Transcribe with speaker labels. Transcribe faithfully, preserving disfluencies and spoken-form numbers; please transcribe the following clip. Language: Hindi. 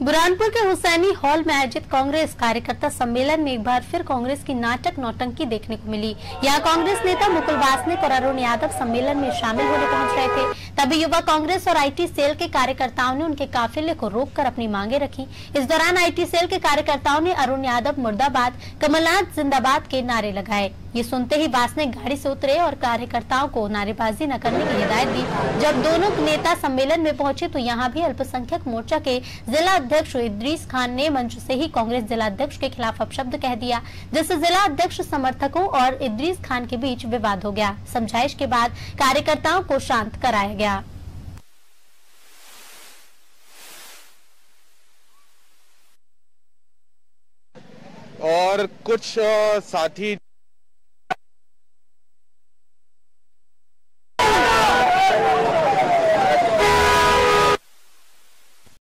Speaker 1: बुरहानपुर के हुसैनी हॉल में आयोजित कांग्रेस कार्यकर्ता सम्मेलन में एक बार फिर कांग्रेस की नाटक नौटंकी देखने को मिली। यहाँ कांग्रेस नेता मुकुल वासनिक और अरुण यादव सम्मेलन में शामिल होने पहुंच रहे थे। तभी युवा कांग्रेस और आईटी सेल के कार्यकर्ताओं ने उनके काफिले को रोककर अपनी मांगे रखी। इस दौरान आईटी सेल के कार्यकर्ताओं ने अरुण यादव मुर्दाबाद, कमलनाथ जिंदाबाद के नारे लगाए। ये सुनते ही वासनिक गाड़ी से उतरे और कार्यकर्ताओं को नारेबाजी न करने की हिदायत दी। जब दोनों नेता सम्मेलन में पहुंचे तो यहाँ भी अल्पसंख्यक मोर्चा के जिला अध्यक्ष इद्रीस खान ने मंच से ही कांग्रेस जिला अध्यक्ष के खिलाफ अपशब्द कह दिया, जिससे जिला अध्यक्ष समर्थकों और इद्रीस खान के बीच विवाद हो गया। समझाइश के बाद कार्यकर्ताओं को शांत कराया गया।
Speaker 2: और कुछ साथी